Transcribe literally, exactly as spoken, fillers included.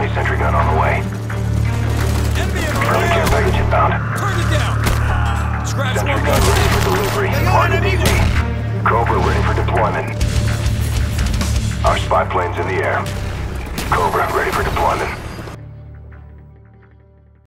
sentry gun on the way. Friendly care package inbound. Turn it down! Scratch Sentry one gun more. ready for delivery. Hard and easy. Cobra ready for deployment. Our spy plane's in the air. Cobra ready for deployment.